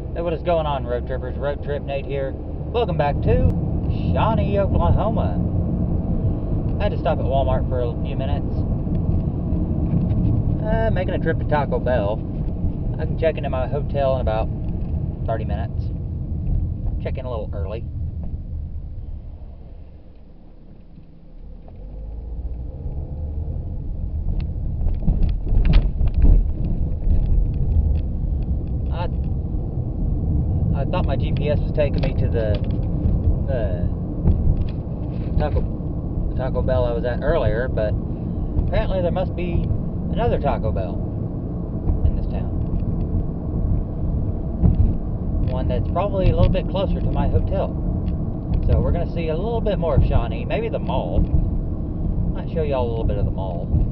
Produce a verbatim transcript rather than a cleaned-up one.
Hey, what is going on, road trippers? Road Trip Nate here. Welcome back to Shawnee, Oklahoma. I had to stop at Walmart for a few minutes. Uh, making a trip to Taco Bell. I can check into my hotel in about thirty minutes. Check in a little early. I I thought my G P S was taking me to the the Taco Taco Bell I was at earlier, but apparently there must be another Taco Bell in this town. One that's probably a little bit closer to my hotel. So we're going to see a little bit more of Shawnee, maybe the mall. Might show y'all a little bit of the mall.